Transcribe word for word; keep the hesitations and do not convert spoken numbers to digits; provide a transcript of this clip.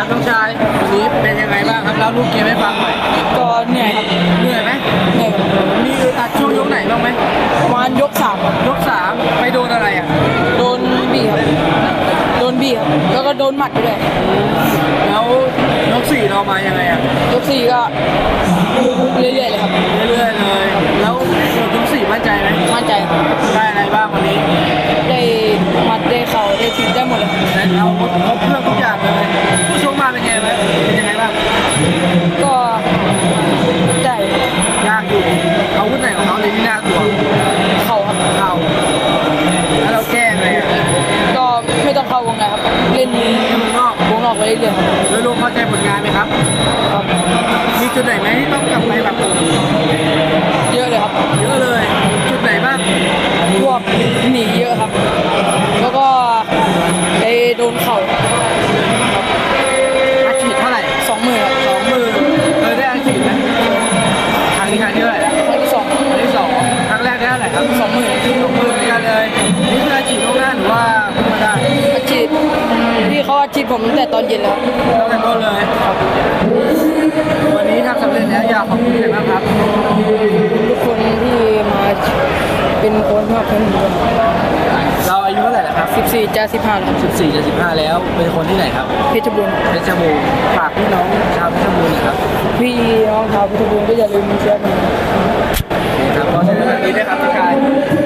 ครับน้องชายวันนี้เป็นยังไงบ้างครับเล่าลูกเกมให้ฟังหน่อยก็เหนื่อยครับเหนื่อยไหมเหนื่อยมีอึดอัดช่วงยกไหนบ้างไหมประมาณยกสามครับยกสามไปโดนอะไรอ่ะโดนบี้ครับโดนบี้ครับแล้วก็โดนหมัดด้วยแล้วยกสี่เรามายังไงอ่ะยกสี่ก็เรื่อยๆเลยครับเรื่อยๆเลยแล้วยกสี่มั่นใจไหมมั่นใจได้อะไรบ้างวันนี้ได้หมัดได้เข่าได้ทีได้หมดเลยได้เอาครบเครื่องทุกอย่างเลยผู้ชกมาเป็นไงไหมเป็นยังไงบ้างก็ได้ยากอยู่อาวุธไหนของเขาเลยที่น่ากลัวเข่าครับเข่าแล้วเราแก้ไงอ่ะก็ไม่ต้องเข้าวงในครับเล่นวงนอกวงนอกไปเรื่อยๆโดยรวมพอใจผลงานไหมครับครับมีจุดไหนไหมที่ต้องกลับไปแบบเยอะเลยครับเยอะเลยจุดไหนบ้างพวกหนีเยอะครับแล้วก็ไปโดนเข่าอาชีพเท่าไหร่สองหมื่นครับสองหมื่นเออได้อาชีพไหมครั้งนี้ครั้งที่เท่าไหร่ครั้งที่สองครั้งที่สองครั้งแรกได้เท่าไหร่ครับสองหมื่นสองหมื่นเหมือนกันเลยนี่คืออาชีพล่วงหน้าหรือว่าเพิ่งมาได้อาชีพที่เขาอาชีพผมตั้งแต่ตอนเย็นแล้วตั้งแต่ต้นเลยวันนี้ทำสำเร็จแล้วอยากขอบคุณใครบ้างครับทุกคนที่มาเป็นคนภาคพื้นดินเราอายุเท่าไหร่แล้วครับสิบสี่จะสิบห้าแล้วสิบสี่จะสิบห้าแล้วเป็นคนที่ไหนครับเพชรบูรณ์เพชรบูรณ์ฝากพี่น้องชาวเพชรบูรณ์นะครับพี่น้องชาวเพชรบูรณ์ก็อย่าลืมเชียร์กันครับขอแสดงความยินดีด้วยครับทุกท่าน